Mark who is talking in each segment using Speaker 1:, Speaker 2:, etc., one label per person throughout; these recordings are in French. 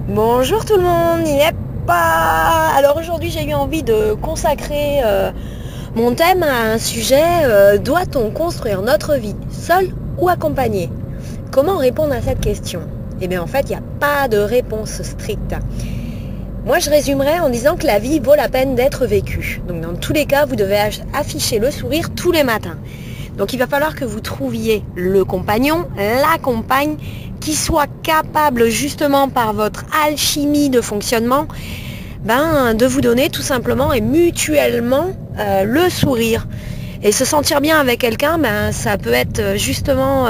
Speaker 1: Bonjour tout le monde, yep. Alors aujourd'hui j'ai eu envie de consacrer mon thème à un sujet, doit-on construire notre vie seul ou accompagné? Comment répondre à cette question? Eh bien en fait il n'y a pas de réponse stricte. Moi je résumerais en disant que la vie vaut la peine d'être vécue. Donc dans tous les cas vous devez afficher le sourire tous les matins. Donc il va falloir que vous trouviez le compagnon, la compagne, qui soit capable justement par votre alchimie de fonctionnement, de vous donner tout simplement et mutuellement le sourire. Et se sentir bien avec quelqu'un, ça peut être justement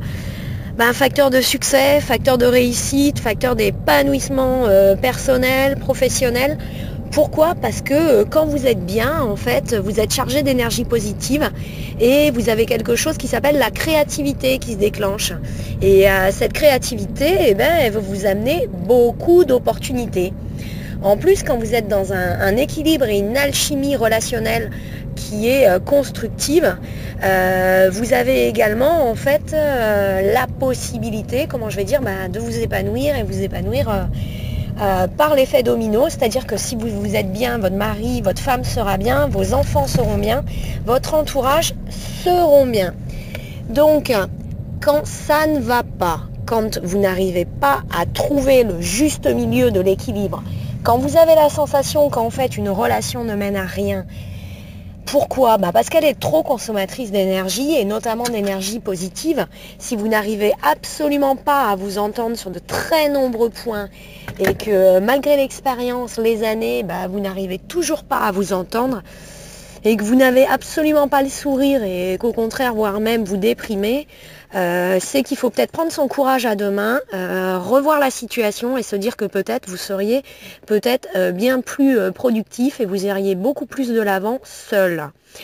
Speaker 1: un facteur de succès, facteur de réussite, facteur d'épanouissement personnel, professionnel. Pourquoi? Parce que quand vous êtes bien, en fait, vous êtes chargé d'énergie positive et vous avez quelque chose qui s'appelle la créativité qui se déclenche. Et cette créativité, elle va vous amener beaucoup d'opportunités. En plus, quand vous êtes dans un équilibre et une alchimie relationnelle qui est constructive, vous avez également en fait la possibilité, de vous épanouir et vous épanouir par l'effet domino, c'est-à-dire que si vous êtes bien, votre mari, votre femme sera bien, vos enfants seront bien, votre entourage seront bien. Donc, quand ça ne va pas, quand vous n'arrivez pas à trouver le juste milieu de l'équilibre, quand vous avez la sensation qu'en fait une relation ne mène à rien, pourquoi? Parce qu'elle est trop consommatrice d'énergie et notamment d'énergie positive. Si vous n'arrivez absolument pas à vous entendre sur de très nombreux points et que malgré l'expérience, les années, vous n'arrivez toujours pas à vous entendre et que vous n'avez absolument pas le sourire et qu'au contraire, voire même vous déprimez, c'est qu'il faut peut-être prendre son courage à deux mains, revoir la situation et se dire que peut-être vous seriez bien plus productif et vous iriez beaucoup plus de l'avant seul.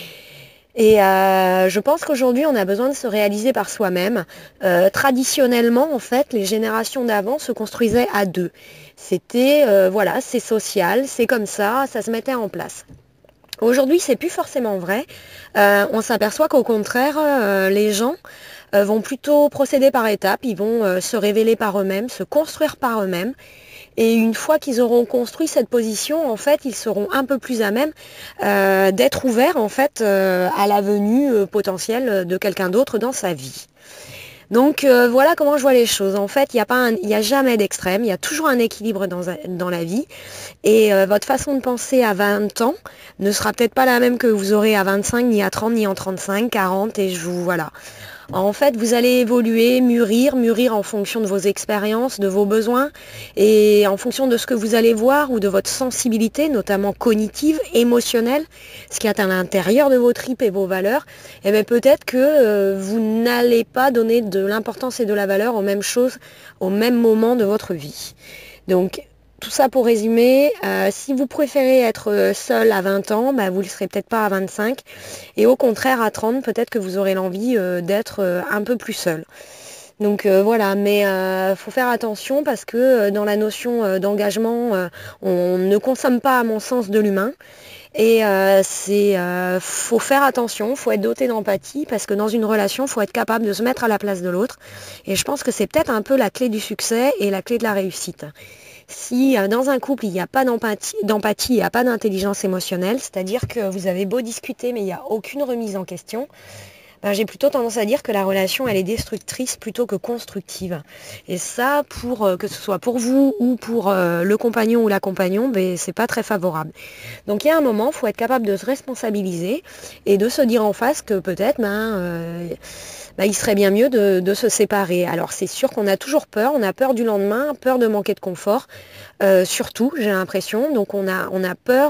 Speaker 1: Et je pense qu'aujourd'hui, on a besoin de se réaliser par soi-même. Traditionnellement, en fait, les générations d'avant se construisaient à deux. C'était, c'est social, c'est comme ça se mettait en place. Aujourd'hui, c'est plus forcément vrai. On s'aperçoit qu'au contraire, les gens vont plutôt procéder par étapes. Ils vont se révéler par eux-mêmes, se construire par eux-mêmes. Et une fois qu'ils auront construit cette position, en fait, ils seront un peu plus à même d'être ouverts en fait à la venue potentielle de quelqu'un d'autre dans sa vie. Donc voilà comment je vois les choses. En fait, il n'y a jamais d'extrême, il y a toujours un équilibre dans la vie. Et votre façon de penser à 20 ans ne sera peut-être pas la même que vous aurez à 25, ni à 30, ni en 35, 40, et voilà. En fait, vous allez évoluer, mûrir en fonction de vos expériences, de vos besoins, et en fonction de ce que vous allez voir ou de votre sensibilité, notamment cognitive, émotionnelle, ce qui est à l'intérieur de vos tripes et vos valeurs, et bien peut-être que vous n'allez pas donner de l'importance et de la valeur aux mêmes choses au même moment de votre vie. Donc, tout ça pour résumer, si vous préférez être seul à 20 ans, vous ne le serez peut-être pas à 25. Et au contraire, à 30, peut-être que vous aurez l'envie d'être un peu plus seul. Donc voilà, mais faut faire attention parce que dans la notion d'engagement, on ne consomme pas, à mon sens, de l'humain. Et faut faire attention, faut être doté d'empathie parce que dans une relation, faut être capable de se mettre à la place de l'autre. Et je pense que c'est peut-être un peu la clé du succès et la clé de la réussite. Si dans un couple, il n'y a pas d'empathie, il n'y a pas d'intelligence émotionnelle, c'est-à-dire que vous avez beau discuter, mais il n'y a aucune remise en question, j'ai plutôt tendance à dire que la relation, elle est destructrice plutôt que constructive. Et ça, que ce soit pour vous ou pour le compagnon ou la compagnon, c'est pas très favorable. Donc il y a un moment, il faut être capable de se responsabiliser et de se dire en face que peut-être il serait bien mieux de se séparer. Alors c'est sûr qu'on a toujours peur, on a peur du lendemain, peur de manquer de confort, surtout j'ai l'impression, donc on a peur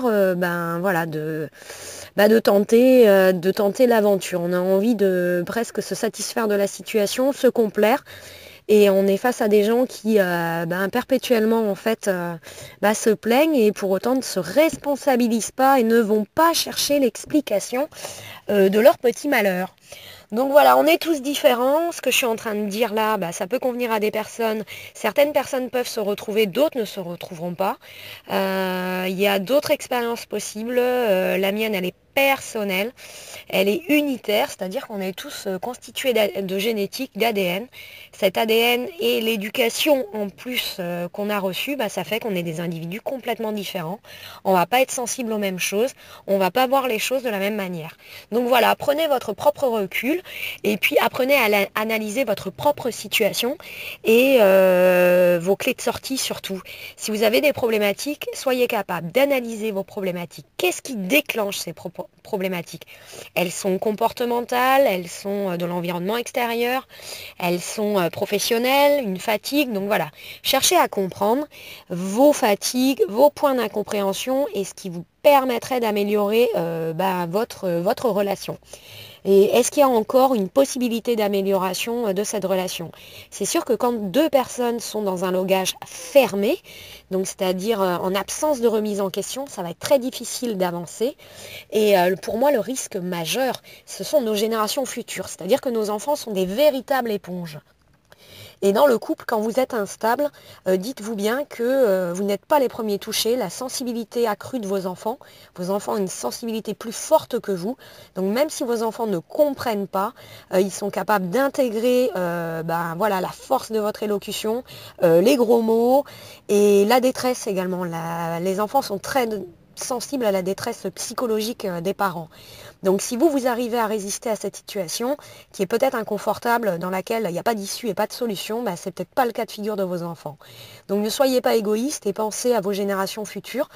Speaker 1: de tenter l'aventure. On a envie de presque se satisfaire de la situation, se complaire. Et on est face à des gens qui perpétuellement en fait se plaignent et pour autant ne se responsabilisent pas et ne vont pas chercher l'explication de leur petit malheur. Donc voilà, on est tous différents. Ce que je suis en train de dire là, ça peut convenir à des personnes. Certaines personnes peuvent se retrouver, d'autres ne se retrouveront pas. Il y a d'autres expériences possibles. La mienne, elle est personnelle, elle est unitaire, c'est-à-dire qu'on est tous constitués de génétique, d'ADN. Cet ADN et l'éducation en plus qu'on a reçue, ça fait qu'on est des individus complètement différents. On ne va pas être sensible aux mêmes choses, on ne va pas voir les choses de la même manière. Donc voilà, prenez votre propre recul et puis apprenez à analyser votre propre situation et vos clés de sortie surtout. Si vous avez des problématiques, soyez capable d'analyser vos problématiques. Qu'est-ce qui déclenche ces problématiques? Elles sont comportementales, elles sont de l'environnement extérieur, elles sont professionnelles, une fatigue. Donc voilà, cherchez à comprendre vos fatigues, vos points d'incompréhension et ce qui vous permettrait d'améliorer votre relation. Et est-ce qu'il y a encore une possibilité d'amélioration de cette relation? C'est sûr que quand deux personnes sont dans un logage fermé, donc c'est-à-dire en absence de remise en question, ça va être très difficile d'avancer. Et pour moi, le risque majeur, ce sont nos générations futures. C'est-à-dire que nos enfants sont des véritables éponges. Et dans le couple, quand vous êtes instable, dites-vous bien que vous n'êtes pas les premiers touchés. La sensibilité accrue de vos enfants ont une sensibilité plus forte que vous. Donc même si vos enfants ne comprennent pas, ils sont capables d'intégrer la force de votre élocution, les gros mots et la détresse également. Les enfants sont très sensibles à la détresse psychologique des parents. Donc si vous arrivez à résister à cette situation, qui est peut-être inconfortable, dans laquelle il n'y a pas d'issue et pas de solution, c'est peut-être pas le cas de figure de vos enfants. Donc ne soyez pas égoïste et pensez à vos générations futures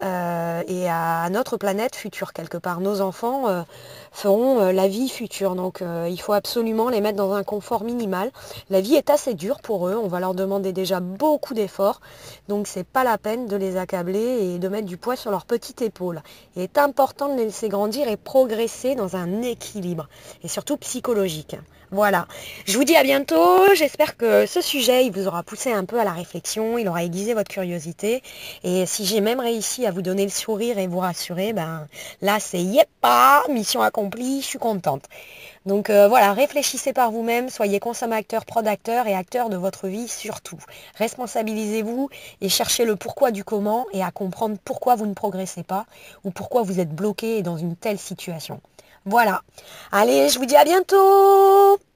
Speaker 1: et à notre planète future quelque part. Nos enfants feront la vie future, donc il faut absolument les mettre dans un confort minimal. La vie est assez dure pour eux, on va leur demander déjà beaucoup d'efforts, donc c'est pas la peine de les accabler et de mettre du poids sur leur petite épaule. Il est important de les laisser grandir et progresser dans un équilibre, et surtout psychologique. Voilà, je vous dis à bientôt, j'espère que ce sujet il vous aura poussé un peu à la réflexion, il aura aiguisé votre curiosité, et si j'ai même réussi à vous donner le sourire et vous rassurer, là c'est yeppa, mission accomplie, je suis contente. Donc voilà, réfléchissez par vous-même, soyez consommateurs, producteurs et acteurs de votre vie surtout. Responsabilisez-vous et cherchez le pourquoi du comment et à comprendre pourquoi vous ne progressez pas ou pourquoi vous êtes bloqué dans une telle situation. Voilà. Allez, je vous dis à bientôt!